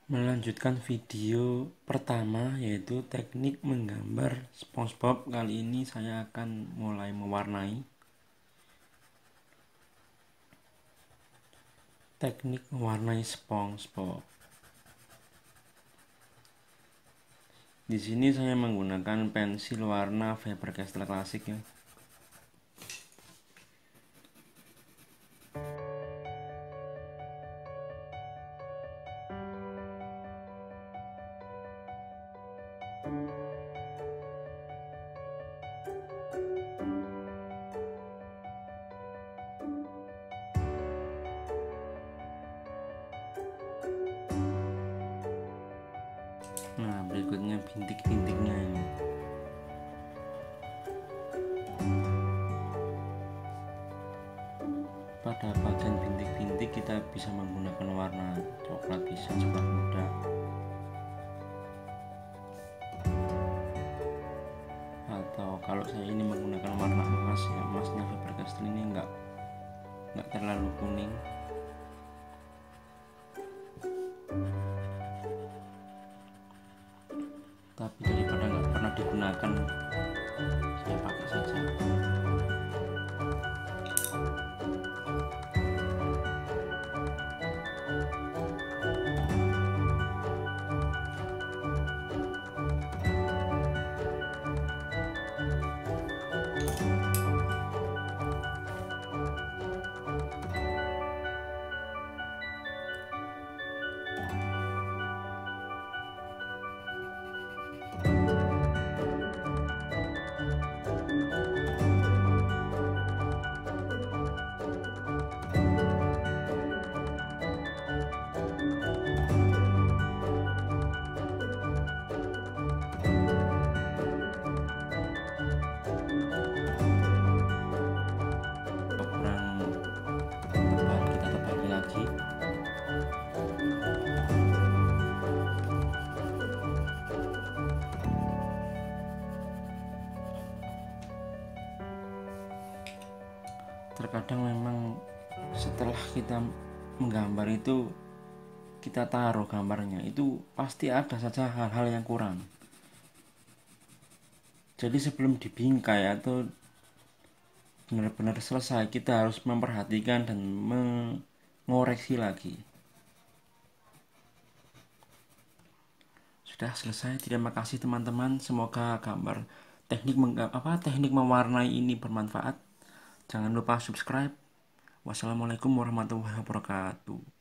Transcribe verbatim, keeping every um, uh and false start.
Melanjutkan video pertama, yaitu teknik menggambar SpongeBob. Kali ini saya akan mulai mewarnai. Teknik mewarnai SpongeBob. Di sini saya menggunakan pensil warna Faber-Castell klasik ya. Nah, berikutnya bintik-bintiknya ini. Pada bagian bintik-bintik kita bisa menggunakan warna coklat, bisa coklat muda, atau kalau saya ini menggunakan warna emas ya, emasnya Faber-Castell ini enggak enggak terlalu kuning. Tapi daripada nggak pernah digunakan, saya pakai saja. Terkadang memang setelah kita menggambar itu, kita taruh gambarnya, itu pasti ada saja hal-hal yang kurang. Jadi sebelum dibingkai atau benar-benar selesai, kita harus memperhatikan dan mengoreksi lagi. Sudah selesai. Terima kasih teman-teman. Semoga gambar teknik apa teknik mewarnai ini bermanfaat. Jangan lupa subscribe. Wassalamualaikum warahmatullahi wabarakatuh.